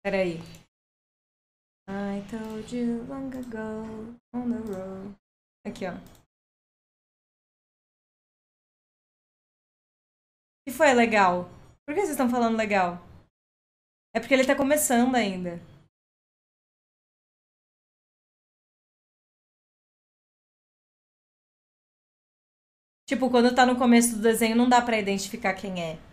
Peraí. I told you long ago on the road. Aqui, ó. Que foi legal? Por que vocês estão falando legal? É porque ele tá começando ainda. Tipo, quando tá no começo do desenho, não dá pra identificar quem é.